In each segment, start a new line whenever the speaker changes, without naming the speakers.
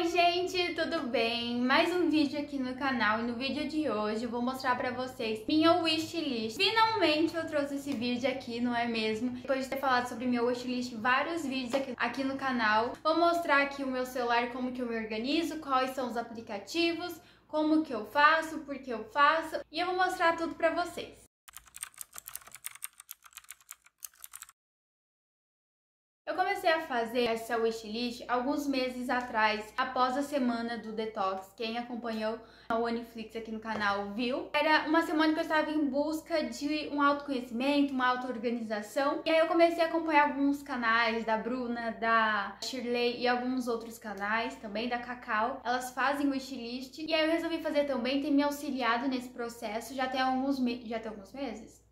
Oi gente, tudo bem? Mais um vídeo aqui no canal e no vídeo de hoje eu vou mostrar pra vocês minha wishlist. Finalmente eu trouxe esse vídeo aqui, não é mesmo? Depois de ter falado sobre minha wishlist, vários vídeos aqui no canal. Vou mostrar aqui o meu celular, como que eu me organizo, quais são os aplicativos, como que eu faço, por que eu faço, e eu vou mostrar tudo pra vocês. Eu comecei a fazer essa wishlist alguns meses atrás, após a semana do detox. Quem acompanhou a OneFlix aqui no canal viu. Era uma semana que eu estava em busca de um autoconhecimento, uma auto-organização. E aí eu comecei a acompanhar alguns canais da Bruna, da Shirley e alguns outros canais também, da Cacau. Elas fazem wishlist. E aí eu resolvi fazer também, tem me auxiliado nesse processo. Já tem alguns meses?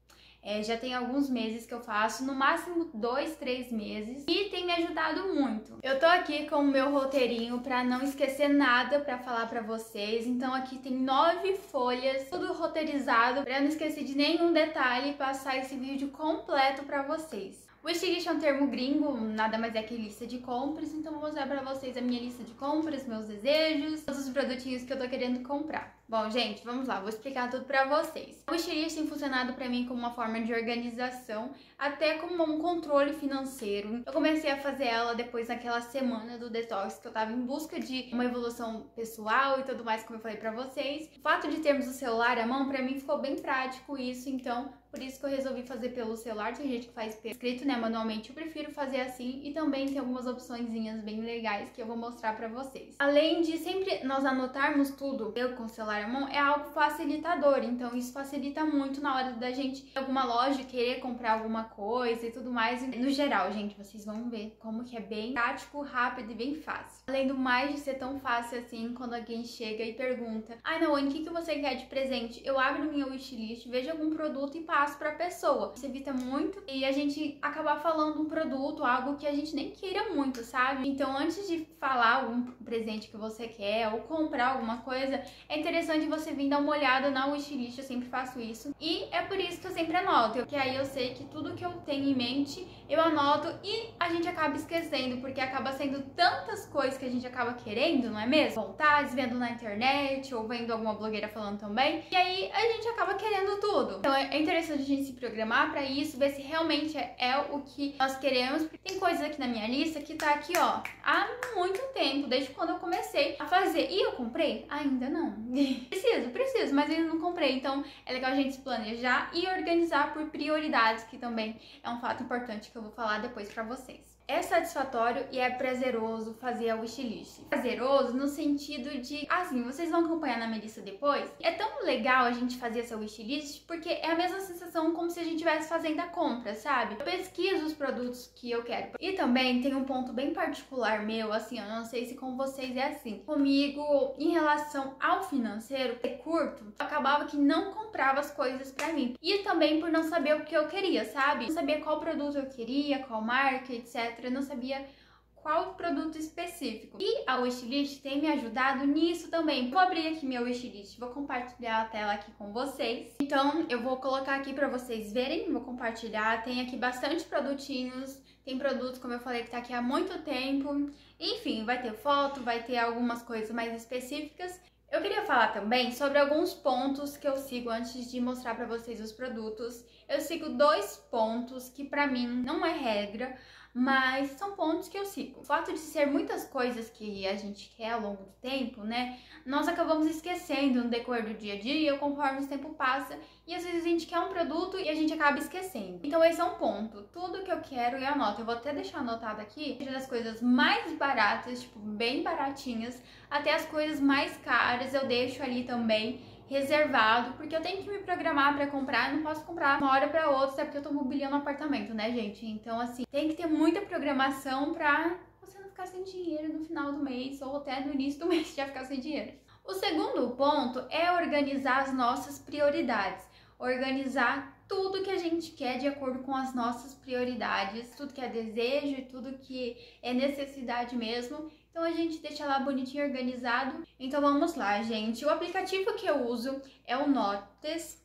Já tem alguns meses que eu faço, no máximo 2, 3 meses, e tem me ajudado muito. Eu tô aqui com o meu roteirinho pra não esquecer nada pra falar pra vocês, então aqui tem 9 folhas, tudo roteirizado pra não esquecer de nenhum detalhe e passar esse vídeo completo pra vocês. Wishlist é um termo gringo, nada mais é que lista de compras, então vou mostrar pra vocês a minha lista de compras, meus desejos, todos os produtinhos que eu tô querendo comprar. Bom, gente, vamos lá, vou explicar tudo pra vocês. O wishlist tem funcionado pra mim como uma forma de organização, até como um controle financeiro. Eu comecei a fazer ela depois daquela semana do detox, que eu tava em busca de uma evolução pessoal e tudo mais, como eu falei pra vocês. O fato de termos o celular à mão, pra mim ficou bem prático isso, então por isso que eu resolvi fazer pelo celular. Tem gente que faz escrito, né, manualmente, eu prefiro fazer assim, e também tem algumas opçõezinhas bem legais que eu vou mostrar pra vocês. Além de sempre nós anotarmos tudo, eu com o celular à mão, é algo facilitador, então isso facilita muito na hora da gente ir em alguma loja querer comprar alguma coisa e tudo mais. No geral, gente, vocês vão ver como que é bem prático, rápido e bem fácil. Além do mais de ser tão fácil assim, quando alguém chega e pergunta: ai, Naone, o que você quer de presente? Eu abro minha wishlist, vejo algum produto e passo pra pessoa. Isso evita muito e a gente acabar falando um produto, algo que a gente nem queira muito, sabe? Então, antes de falar algum presente que você quer ou comprar alguma coisa, é interessante você vir dar uma olhada na wishlist. Eu sempre faço isso e é por isso que eu sempre anoto, porque aí eu sei que tudo que eu tenho em mente eu anoto e a gente acaba esquecendo, porque acaba sendo tantas coisas que a gente acaba querendo, não é mesmo? Vontades, vendo na internet ou vendo alguma blogueira falando também, e aí a gente acaba querendo tudo. Então é interessante a gente se programar pra isso, ver se realmente é o que nós queremos. Tem coisas aqui na minha lista que tá aqui, ó, há muito tempo, desde quando eu comecei a fazer. E eu comprei? Ainda não. Preciso, mas ainda não comprei. Então é legal a gente se planejar e organizar por prioridades, que também é um fato importante que eu vou falar depois pra vocês. É satisfatório e é prazeroso fazer a wishlist. Prazeroso no sentido de, assim, vocês vão acompanhar na minha lista depois. É tão legal a gente fazer essa wishlist porque é a mesma sensação como se a gente estivesse fazendo a compra, sabe? Eu pesquiso os produtos que eu quero. E também tem um ponto bem particular meu, assim, eu não sei se com vocês é assim. Comigo, em relação ao financeiro, é curto, eu acabava que não comprava as coisas pra mim. E também por não saber o que eu queria, sabe? Não sabia qual produto eu queria, qual marca, etc. Eu não sabia qual produto específico. E a wishlist tem me ajudado nisso também. Vou abrir aqui minha wishlist, vou compartilhar a tela aqui com vocês. Então eu vou colocar aqui pra vocês verem, vou compartilhar. Tem aqui bastante produtinhos, tem produtos, como eu falei, que tá aqui há muito tempo. Enfim, vai ter foto, vai ter algumas coisas mais específicas. Eu queria falar também sobre alguns pontos que eu sigo antes de mostrar pra vocês os produtos. Eu sigo 2 pontos que pra mim não é regra, mas são pontos que eu sigo. O fato de ser muitas coisas que a gente quer ao longo do tempo, né, nós acabamos esquecendo no decorrer do dia a dia, conforme o tempo passa, e às vezes a gente quer um produto e a gente acaba esquecendo. Então esse é um ponto. Tudo que eu quero eu anoto. Eu vou até deixar anotado aqui, das coisas mais baratas, tipo, bem baratinhas, até as coisas mais caras eu deixo ali também reservado, porque eu tenho que me programar pra comprar, eu não posso comprar uma hora pra outra, até porque eu tô mobiliando o apartamento, né, gente? Então, assim, tem que ter muita programação pra você não ficar sem dinheiro no final do mês, ou até no início do mês já ficar sem dinheiro. O segundo ponto é organizar as nossas prioridades, organizar tudo que a gente quer de acordo com as nossas prioridades, tudo que é desejo e tudo que é necessidade mesmo. Então a gente deixa lá bonitinho, organizado. Então vamos lá, gente. O aplicativo que eu uso é o Notes.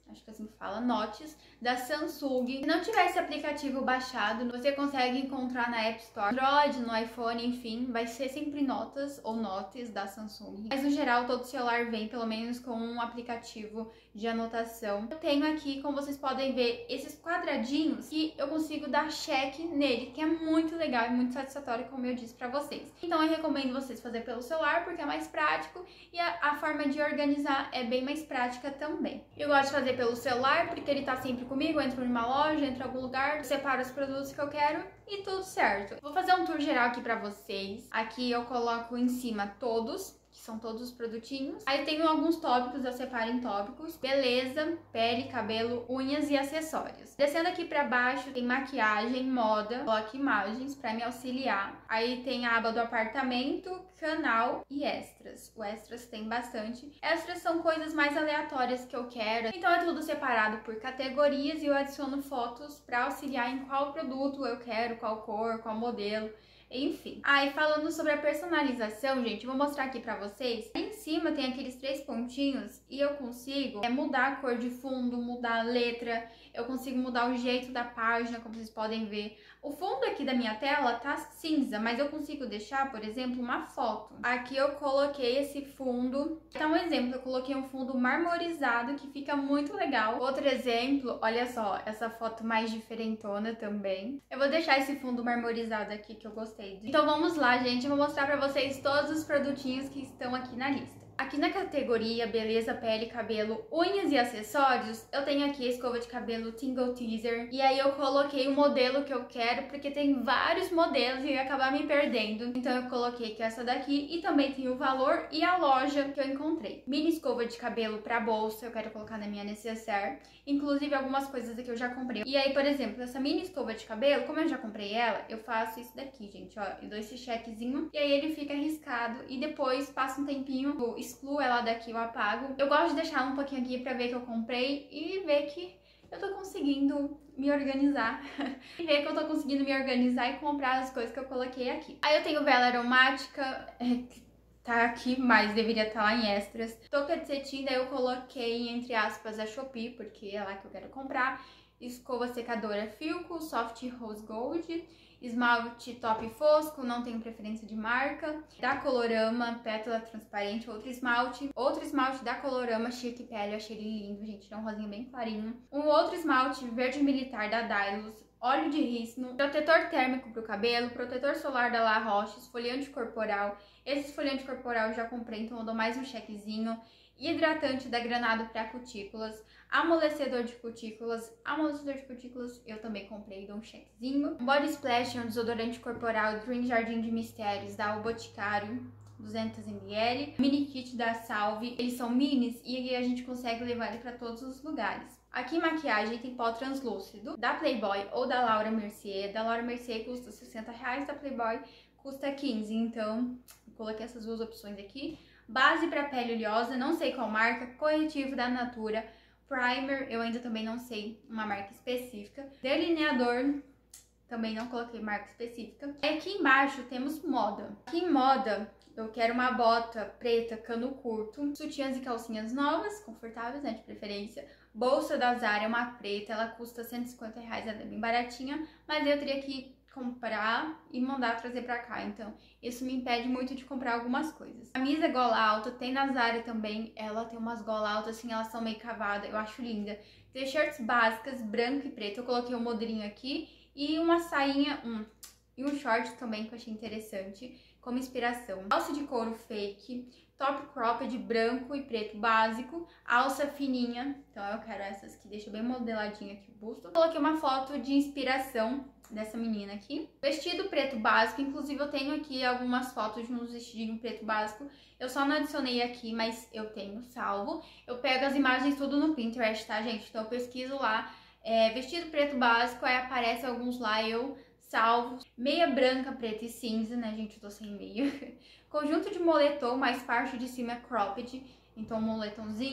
acho que assim fala, Notes, da Samsung. Se não tiver esse aplicativo baixado, você consegue encontrar na App Store, Android, no iPhone, enfim, vai ser sempre Notas ou Notes da Samsung. Mas no geral, todo celular vem pelo menos com um aplicativo de anotação. Eu tenho aqui, como vocês podem ver, esses quadradinhos que eu consigo dar check nele, que é muito legal e muito satisfatório, como eu disse pra vocês. Então eu recomendo vocês fazer pelo celular, porque é mais prático e a forma de organizar é bem mais prática também. Eu gosto de fazer pelo celular, porque ele tá sempre comigo, eu entro numa loja, entro em algum lugar, separo os produtos que eu quero e tudo certo. Vou fazer um tour geral aqui pra vocês. Aqui eu coloco em cima todos, que são todos os produtinhos. Aí tem alguns tópicos, eu separo em tópicos. Beleza, pele, cabelo, unhas e acessórios. Descendo aqui pra baixo tem maquiagem, moda, coloco imagens pra me auxiliar. Aí tem a aba do apartamento, canal e extras. O extras tem bastante. Extras são coisas mais aleatórias que eu quero. Então é tudo separado por categorias e eu adiciono fotos pra auxiliar em qual produto eu quero, qual cor, qual modelo. Enfim. E falando sobre a personalização, gente, vou mostrar aqui pra vocês. Aí em cima tem aqueles 3 pontinhos e eu consigo mudar a cor de fundo, mudar a letra, eu consigo mudar o jeito da página, como vocês podem ver. O fundo aqui da minha tela tá cinza, mas eu consigo deixar, por exemplo, uma foto. Aqui eu coloquei esse fundo. Então, um exemplo, eu coloquei um fundo marmorizado que fica muito legal. Outro exemplo, olha só, essa foto mais diferentona também. Eu vou deixar esse fundo marmorizado aqui que eu gostei. Então vamos lá, gente, eu vou mostrar pra vocês todos os produtinhos que estão aqui na lista. Aqui na categoria beleza, pele, cabelo, unhas e acessórios, eu tenho aqui a escova de cabelo Tingle Teaser. E aí eu coloquei o modelo que eu quero, porque tem vários modelos e eu ia acabar me perdendo. Então eu coloquei que essa daqui e também tem o valor e a loja que eu encontrei. Mini escova de cabelo pra bolsa, eu quero colocar na minha necessaire. Inclusive algumas coisas aqui eu já comprei. E aí, por exemplo, essa mini escova de cabelo, como eu já comprei ela, eu faço isso daqui, gente, ó. Eu dou esse checkzinho e aí ele fica riscado e depois passa um tempinho, eu excluo ela daqui, eu apago. Eu gosto de deixar um pouquinho aqui pra ver que eu comprei e ver que eu tô conseguindo me organizar. E ver que eu tô conseguindo me organizar e comprar as coisas que eu coloquei aqui. Aí eu tenho vela aromática, tá aqui, mas deveria estar lá em extras. Touca de cetim, daí eu coloquei entre aspas a Shopee, porque é lá que eu quero comprar. Escova secadora Filco, Soft Rose Gold. Esmalte top fosco, não tenho preferência de marca. Da Colorama, pétala transparente, outro esmalte. Outro esmalte da Colorama, Chique Pele, eu achei ele lindo, gente, é um rosinho bem clarinho. Um outro esmalte verde militar da Dylos, óleo de rícino, protetor térmico pro cabelo, protetor solar da La Roche, esfoliante corporal. Esse esfoliante corporal eu já comprei, então eu dou mais um chequezinho. Hidratante da Granado para cutículas, amolecedor de cutículas eu também comprei, dou um checkzinho. Body Splash é um desodorante corporal Dream Jardim de Mistérios da O Boticário, 200 ml. Mini kit da Salve, eles são minis e a gente consegue levar ele para todos os lugares. Aqui em maquiagem tem pó translúcido da Playboy ou da Laura Mercier. Da Laura Mercier custa R$60, da Playboy custa 15, então eu coloquei essas duas opções aqui. Base para pele oleosa, não sei qual marca, corretivo da Natura, primer, eu ainda também não sei uma marca específica, delineador, também não coloquei marca específica. Aqui embaixo temos moda. Aqui em moda eu quero uma bota preta, cano curto, sutiãs e calcinhas novas, confortáveis, né, de preferência. Bolsa da Zara é uma preta, ela custa R$150, ela é bem baratinha, mas eu teria que comprar e mandar trazer pra cá, então isso me impede muito de comprar algumas coisas. Camisa gola alta, tem na Zara também, ela tem umas gola altas assim, elas são meio cavadas, eu acho linda. T-shirts básicas, branco e preto, eu coloquei um modelinho aqui e uma sainha, e um short também que eu achei interessante, como inspiração. Alça de couro fake, top cropped branco e preto básico, alça fininha, então eu quero essas que deixam bem modeladinha aqui o busto. Coloquei uma foto de inspiração dessa menina aqui. Vestido preto básico, inclusive eu tenho aqui algumas fotos de uns vestidinhos preto básico. Eu só não adicionei aqui, mas eu tenho salvo. Eu pego as imagens tudo no Pinterest, tá, gente? Então eu pesquiso lá, vestido preto básico, aí aparece alguns lá, eu salvo. Meia branca, preta e cinza, né, gente? Eu tô sem meia. Conjunto de moletom, mais parte de cima é cropped. Então, um moletomzinho,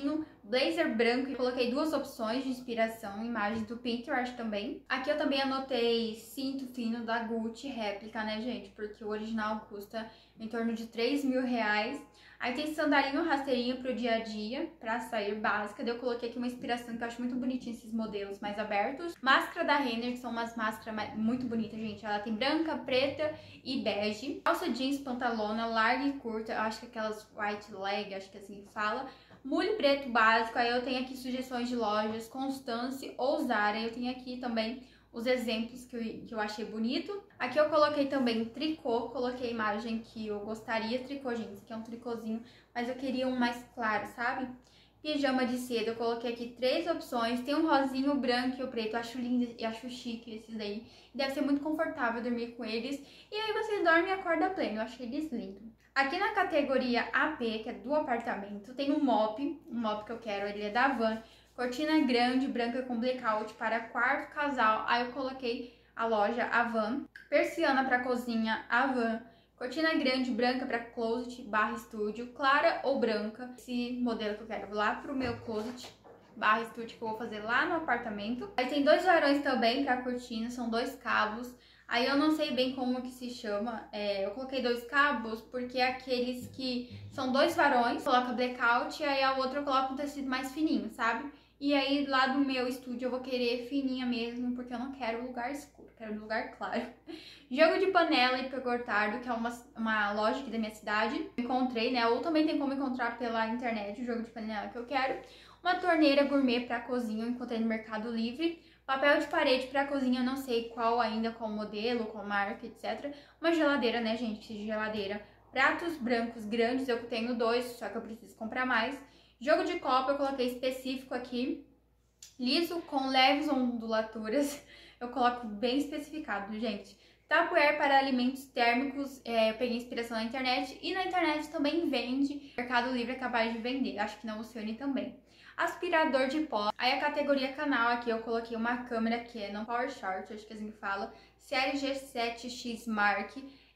blazer branco e coloquei duas opções de inspiração, imagens do Pinterest também. Aqui eu também anotei cinto fino da Gucci, réplica, né, gente? Porque o original custa em torno de 3 mil reais. Aí tem sandalinho rasteirinho pro dia a dia, pra sair básica. Daí eu coloquei aqui uma inspiração que eu acho muito bonitinha, esses modelos mais abertos. Máscara da Renner, que são umas máscaras muito bonitas, gente. Ela tem branca, preta e bege. Calça jeans, pantalona, larga e curta. Eu acho que aquelas white leg, acho que assim fala. Mulho preto básico. Aí eu tenho aqui sugestões de lojas, Constance ou Zara. Eu tenho aqui também os exemplos que eu achei bonito. Aqui eu coloquei também tricô, coloquei a imagem que eu gostaria. Tricô, gente, esse aqui é um tricôzinho, mas eu queria um mais claro, sabe? Pijama de seda, eu coloquei aqui 3 opções. Tem um rosinho, o branco e o preto. Eu acho lindo e acho chique esses daí. Deve ser muito confortável dormir com eles. E aí você dorme e acorda pleno. Eu achei eles lindos. Aqui na categoria AP, que é do apartamento, tem um mop que eu quero, ele é da Van. Cortina grande, branca com blackout para quarto, casal. Aí eu coloquei a loja Avan. Persiana para cozinha, Avan. Cortina grande, branca para closet / estúdio, clara ou branca. Esse modelo que eu quero lá pro meu closet / estúdio que eu vou fazer lá no apartamento. Aí tem 2 varões também para cortina, são 2 cabos. Aí eu não sei bem como que se chama, eu coloquei 2 cabos porque é aqueles que são 2 varões, coloca blackout e aí a outra eu coloco um tecido mais fininho, sabe? E aí lá do meu estúdio eu vou querer fininha mesmo, porque eu não quero lugar escuro, quero um lugar claro. Jogo de panela e Gortardo, que é uma loja aqui da minha cidade. Encontrei, né? Ou também tem como encontrar pela internet o jogo de panela que eu quero. Uma torneira gourmet para cozinha, eu encontrei no Mercado Livre. Papel de parede para cozinha, eu não sei qual ainda, qual modelo, qual marca, etc. Uma geladeira, né, gente? Geladeira. Pratos brancos grandes, eu tenho 2, só que eu preciso comprar mais. Jogo de copo eu coloquei específico aqui, liso com leves ondulaturas, eu coloco bem especificado, gente. Tupperware para alimentos térmicos, eu peguei inspiração na internet e na internet também vende, Mercado Livre é capaz de vender, acho que na Oceane também. Aspirador de pó, aí a categoria canal aqui eu coloquei uma câmera Canon PowerShot, acho que assim fala, série G7X Mark,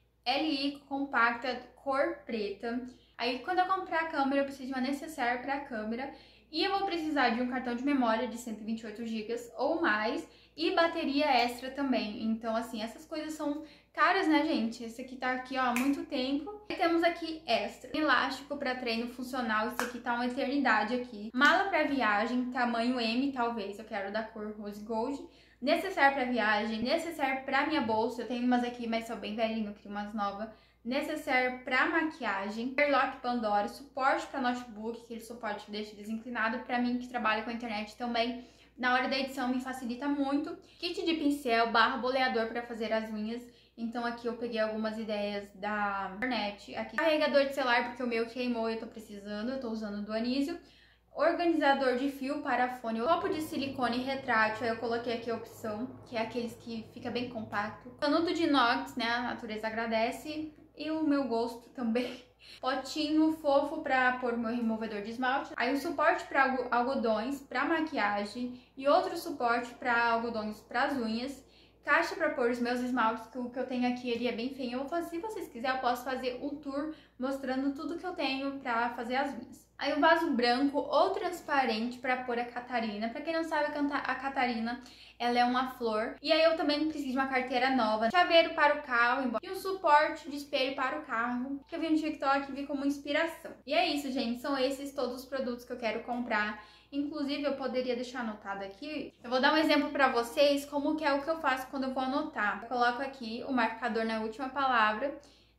LI compacta, cor preta. Aí quando eu comprar a câmera eu preciso de uma necessaire para a câmera e eu vou precisar de um cartão de memória de 128 GB ou mais e bateria extra também. Então assim, essas coisas são caras, né, gente? Esse aqui tá aqui, ó, há muito tempo. E temos aqui extra, elástico para treino funcional, esse aqui tá uma eternidade aqui. Mala para viagem, tamanho M talvez, eu quero da cor rose gold. Necessaire para viagem, necessaire para minha bolsa, eu tenho umas aqui, mas são bem velhinho, eu queria umas novas. Necessaire para maquiagem, Airlock Pandora, suporte para notebook, aquele suporte que deixa desinclinado, para mim que trabalho com a internet também, na hora da edição me facilita muito. Kit de pincel / boleador para fazer as unhas, então aqui eu peguei algumas ideias da internet. Aqui carregador de celular porque o meu queimou e eu tô precisando, eu tô usando do Anísio. Organizador de fio para fone, copo de silicone retrátil, aí eu coloquei aqui a opção, que é aqueles que fica bem compacto. Canudo de inox, né, a natureza agradece. E o meu gosto também. Potinho fofo para pôr o meu removedor de esmalte. Aí um suporte para algodões para maquiagem e outro suporte para algodões para as unhas. Caixa para pôr os meus esmaltes, que o que eu tenho aqui ele é bem feio. Se vocês quiserem, eu posso fazer um tour mostrando tudo que eu tenho para fazer as unhas. Aí um vaso branco ou transparente para pôr a Catarina. Para quem não sabe, a Catarina, ela é uma flor. E aí eu também preciso de uma carteira nova. Chaveiro para o carro e um suporte de espelho para o carro, que eu vi no TikTok e vi como inspiração. E é isso, gente. São esses todos os produtos que eu quero comprar. Inclusive, eu poderia deixar anotado aqui. Eu vou dar um exemplo para vocês como que é o que eu faço quando eu vou anotar. Eu coloco aqui o marcador na última palavra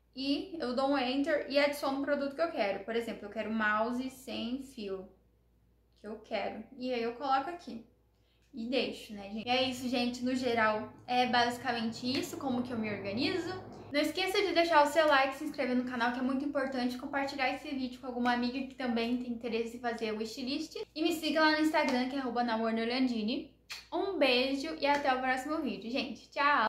e eu dou um Enter e adiciono o produto que eu quero. Por exemplo, eu quero mouse sem fio, que eu quero. E aí eu coloco aqui e deixo, né, gente? E é isso, gente. No geral, é basicamente isso, como que eu me organizo. Não esqueça de deixar o seu like, se inscrever no canal, que é muito importante, compartilhar esse vídeo com alguma amiga que também tem interesse em fazer o wishlist. E me siga lá no Instagram, que é @nawarnorlandini. Um beijo e até o próximo vídeo, gente. Tchau!